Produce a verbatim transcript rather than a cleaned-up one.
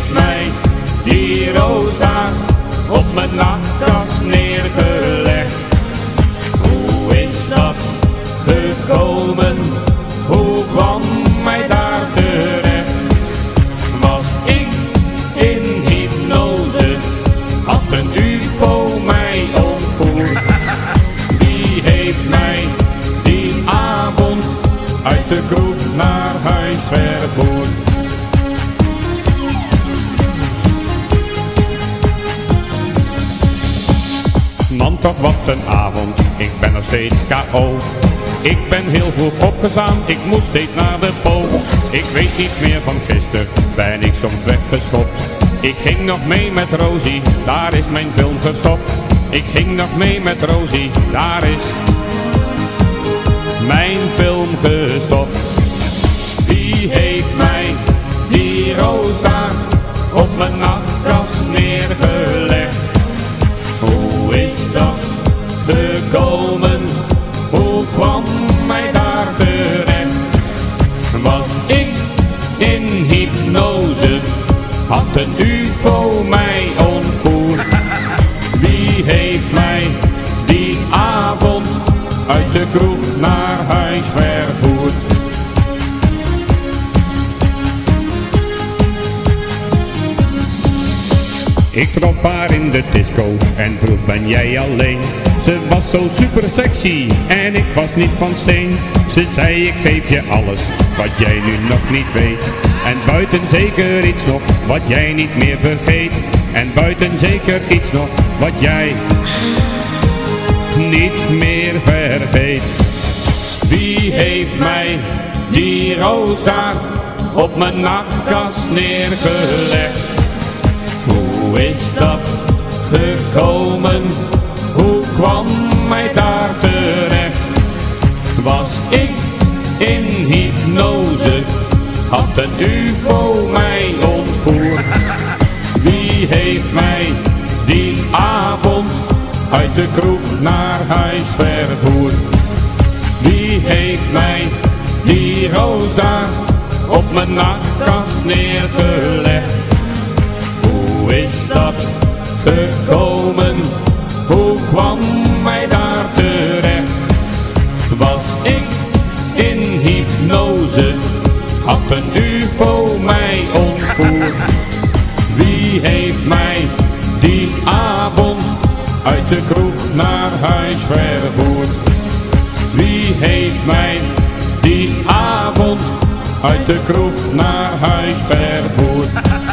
heeft mij die roos daar op mijn nachtkast neergelegd? Hoe is dat gekomen? Hoe kwam mij daar terecht? Was ik in hypnose? Had een U F O mij ontvoerd? Wie heeft mij die avond uit de kroeg naar huis vervoerd? Man, toch wat een avond, ik ben nog steeds K O. Ik ben heel vroeg opgestaan, ik moest steeds naar de pool. Ik weet niet meer van gisteren, ben ik soms weggeschopt. Ik ging nog mee met Rosie, daar is mijn film gestopt. Ik ging nog mee met Rosie, daar is mijn film gestopt. Wie heeft mij die roos daar op mijn nachtkast neergelegd? Hoe is dat gekomen? Hoe kwam mij daar terecht? Was ik in hypnose? Had een U F O mij ontvoerd? Wie heeft mij die avond uit de kroeg naar huis vervoerd? Ik trof haar in de disco en vroeg, ben jij alleen? Ze was zo super sexy en ik was niet van steen. Ze zei, ik geef je alles wat jij nu nog niet weet. En buiten zeker iets nog wat jij niet meer vergeet. En buiten zeker iets nog wat jij niet meer vergeet. Wie heeft mij die roos daar op mijn nachtkast neergelegd? Hoe is dat gekomen? Hoe kwam mij daar terecht? Was ik in hypnose? Had een U F O mij ontvoerd? Wie heeft mij die avond uit de kroeg naar huis vervoerd? Wie heeft mij die roos daar op mijn nachtkast neergelegd? Hoe is dat gekomen? Hoe kwam mij daar terecht? Was ik in hypnose? Had een U F O mij ontvoerd? Wie heeft mij die avond uit de kroeg naar huis vervoerd? Wie heeft mij die avond uit de kroeg naar huis vervoerd?